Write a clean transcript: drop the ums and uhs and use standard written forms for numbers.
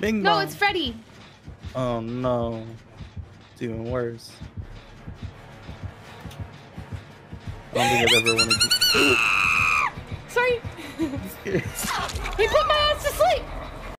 Bing No, bong. it's Freddy. Oh no. It's even worse. I don't think I've ever wanted to. Sorry. I'm scared. He put my ass to sleep.